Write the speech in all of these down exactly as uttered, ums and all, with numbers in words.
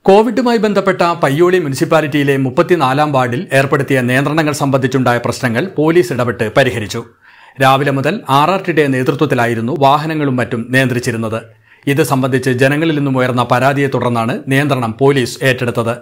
കോവിഡുമായി ബന്ധപ്പെട്ട പയ്യോളി മുനിസിപ്പാലിറ്റിയിലെ മുപ്പത്തിനാലാം വാർഡിൽ ഏർപ്പെടുത്തിയ നിയന്ത്രണങ്ങൾ സംബന്ധിച്ചുണ്ടായ പ്രശ്നങ്ങൾ പോലീസ് ഇടപെട്ട് പരിഹരിച്ചു. രാവിലെ മുതൽ ആർ ആർ ടിയുടെ നേതൃത്വത്തിലായിരുന്നു വാഹനങ്ങളും മറ്റും നിയന്ത്രിച്ചിരുന്നത്. ഇത് സംബന്ധിച്ച് ജനങ്ങളിൽ നിന്നും ഉയർന്ന പരാതിയെ തുടർന്നാണ് നിയന്ത്രണം പോലീസ് ഏറ്റെടുത്തത്.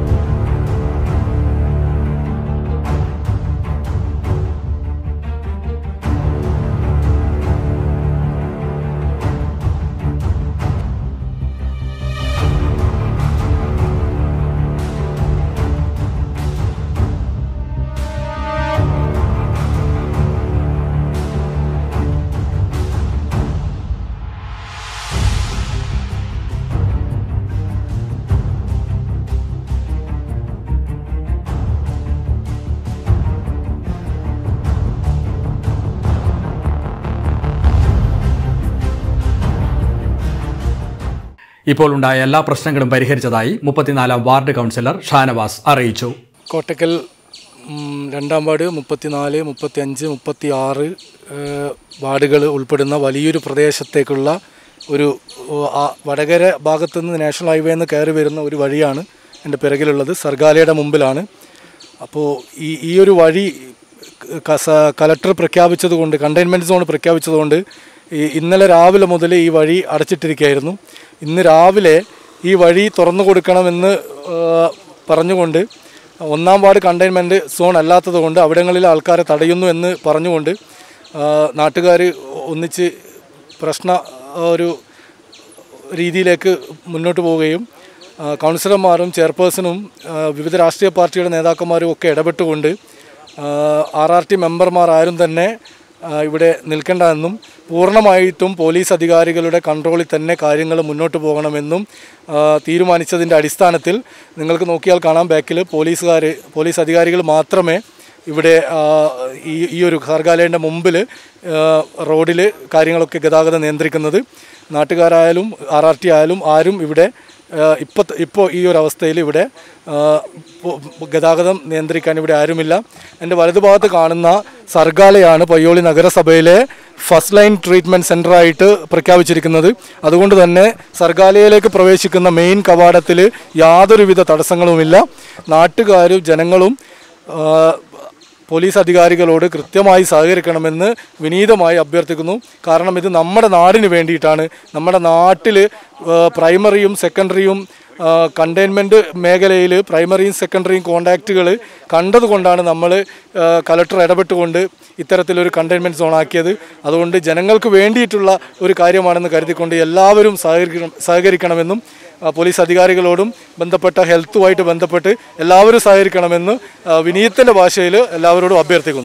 ഇപ്പോൾ ഉണ്ടായ എല്ലാ പ്രശ്നങ്ങളും പരിഹരിച്ചതായി മുപ്പത്തിനാലാം വാർഡ് കൗൺസിലർ ഷാനവാസ് അറിയിച്ചു. കോട്ടക്കൽ രണ്ടാം വാർഡ് മുപ്പത്തിനാല് മുപ്പത്തി അഞ്ച് മുപ്പത്തി ആറ് വാർഡുകൾ ഉൾപ്പെടുന്ന വലിയൊരു പ്രദേശത്തേക്കുള്ള ഒരു വടകര ഭാഗത്തുനിന്ന് നാഷണൽ ഹൈവേ നിന്ന് കയറി വരുന്ന ഒരു വഴിയാണ് എൻ്റെ പിറകിലുള്ളത്. സർഗാലയുടെ മുമ്പിലാണ്. അപ്പോൾ ഈ ഈ ഒരു വഴി കലക്ടർ പ്രഖ്യാപിച്ചതുകൊണ്ട്, കണ്ടെയ്ൻമെൻറ്റ് സോൺ പ്രഖ്യാപിച്ചതുകൊണ്ട് ഇന്നലെ രാവിലെ മുതൽ ഈ വഴി അടച്ചിട്ടിരിക്കുകയായിരുന്നു. ഇന്ന് രാവിലെ ഈ വഴി തുറന്നു കൊടുക്കണമെന്ന് പറഞ്ഞുകൊണ്ട്, ഒന്നാം വാർഡ് കണ്ടെയ്ൻമെൻറ്റ് സോൺ അല്ലാത്തത് കൊണ്ട് അവിടങ്ങളിൽ ആൾക്കാരെ തടയുന്നു എന്ന് പറഞ്ഞുകൊണ്ട് നാട്ടുകാർ ഒന്നിച്ച് പ്രശ്ന ഒരു രീതിയിലേക്ക് മുന്നോട്ട് പോവുകയും കൗൺസിലർമാരും ചെയർപേഴ്സണും വിവിധ രാഷ്ട്രീയ പാർട്ടിയുടെ നേതാക്കന്മാരും ഒക്കെ ഇടപെട്ടുകൊണ്ട് ആർ ആർ ടി മെമ്പർമാർ ആരും തന്നെ ഇവിടെ നിൽക്കേണ്ടതെന്നും പൂർണ്ണമായിട്ടും പോലീസ് അധികാരികളുടെ കൺട്രോളിൽ തന്നെ കാര്യങ്ങൾ മുന്നോട്ട് പോകണമെന്നും തീരുമാനിച്ചതിൻ്റെ അടിസ്ഥാനത്തിൽ നിങ്ങൾക്ക് നോക്കിയാൽ കാണാം, ബാക്കിൽ പോലീസുകാർ പോലീസ് അധികാരികൾ മാത്രമേ ഇവിടെ ഈ ഈ ഒരു സർഗാലയൻ്റെ മുമ്പിൽ റോഡിൽ കാര്യങ്ങളൊക്കെ ഗതാഗതം നിയന്ത്രിക്കുന്നത്. നാട്ടുകാരായാലും ആർ ആർ ടി ആയാലും ആരും ഇവിടെ ഇപ്പോൾ ഇപ്പോൾ ഈ ഒരു അവസ്ഥയിൽ ഇവിടെ ഗതാഗതം നിയന്ത്രിക്കാൻ ഇവിടെ ആരുമില്ല. എൻ്റെ വലതുഭാഗത്ത് കാണുന്ന സർഗാലയാണ് പയ്യോളി നഗരസഭയിലെ ഫസ്റ്റ് ലൈൻ ട്രീറ്റ്മെൻറ്റ് സെൻ്ററായിട്ട് പ്രഖ്യാപിച്ചിരിക്കുന്നത്. അതുകൊണ്ട് തന്നെ സർഗാലയിലേക്ക് പ്രവേശിക്കുന്ന മെയിൻ കവാടത്തിൽ യാതൊരുവിധ തടസ്സങ്ങളുമില്ല. നാട്ടുകാരും ജനങ്ങളും പോലീസ് അധികാരികളോട് കൃത്യമായി സഹകരിക്കണമെന്ന് വിനീതമായി അഭ്യർത്ഥിക്കുന്നു. കാരണം ഇത് നമ്മുടെ നാടിന് വേണ്ടിയിട്ടാണ്. നമ്മുടെ നാട്ടിൽ പ്രൈമറിയും സെക്കൻഡറിയും കണ്ടെയ്ൻമെൻറ്റ് മേഖലയിൽ പ്രൈമറിയും സെക്കൻഡറിയും കോണ്ടാക്റ്റുകൾ കണ്ടതുകൊണ്ടാണ് നമ്മൾ കലക്ടർ ഇടപെട്ടുകൊണ്ട് ഇത്തരത്തിലൊരു കണ്ടെയ്ൻമെൻറ്റ് സോൺ ആക്കിയത്. അതുകൊണ്ട് ജനങ്ങൾക്ക് വേണ്ടിയിട്ടുള്ള ഒരു കാര്യമാണെന്ന് കരുതിക്കൊണ്ട് എല്ലാവരും സഹകരിക്കണം സഹകരിക്കണമെന്നും പോലീസ് അധികാരികളോടും ബന്ധപ്പെട്ട ഹെൽത്തുമായിട്ട് ബന്ധപ്പെട്ട് എല്ലാവരും സഹകരിക്കണമെന്ന് വിനീതൻ്റെ ഭാഷയിൽ എല്ലാവരോടും അഭ്യർത്ഥിക്കുന്നു.